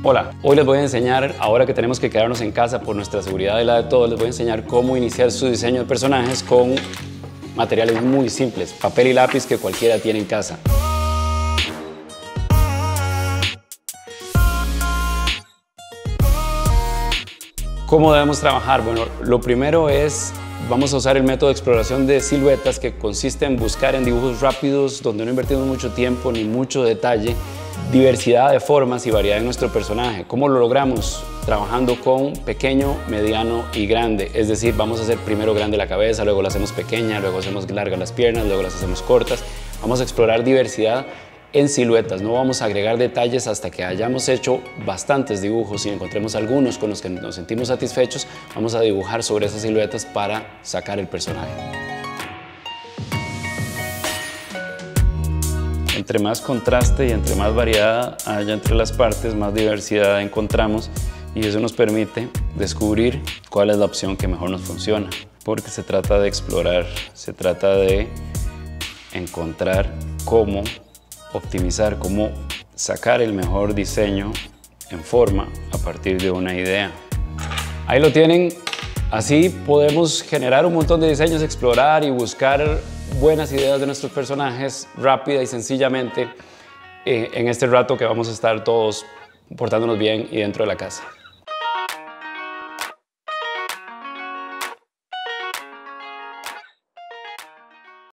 Hola, hoy les voy a enseñar, ahora que tenemos que quedarnos en casa por nuestra seguridad y la de todos, les voy a enseñar cómo iniciar su diseño de personajes con materiales muy simples, papel y lápiz que cualquiera tiene en casa. ¿Cómo debemos trabajar? Bueno, lo primero es, vamos a usar el método de exploración de siluetas, que consiste en buscar en dibujos rápidos donde no invertimos mucho tiempo ni mucho detalle, diversidad de formas y variedad en nuestro personaje. ¿Cómo lo logramos? Trabajando con pequeño, mediano y grande. Es decir, vamos a hacer primero grande la cabeza, luego la hacemos pequeña, luego hacemos largas las piernas, luego las hacemos cortas. Vamos a explorar diversidad en siluetas, no vamos a agregar detalles hasta que hayamos hecho bastantes dibujos y encontremos algunos con los que nos sentimos satisfechos. Vamos a dibujar sobre esas siluetas para sacar el personaje. Entre más contraste y entre más variedad haya entre las partes, más diversidad encontramos, y eso nos permite descubrir cuál es la opción que mejor nos funciona, porque se trata de explorar, se trata de encontrar cómo optimizar, cómo sacar el mejor diseño en forma a partir de una idea. Ahí lo tienen. Así podemos generar un montón de diseños, explorar y buscar buenas ideas de nuestros personajes rápida y sencillamente en este rato que vamos a estar todos portándonos bien y dentro de la casa.